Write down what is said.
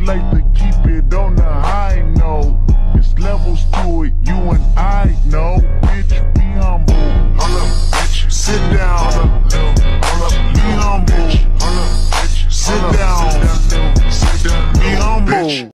like to keep it on the high note. It's levels to it, you and I know. Bitch, be humble. Hold up, bitch. Sit down.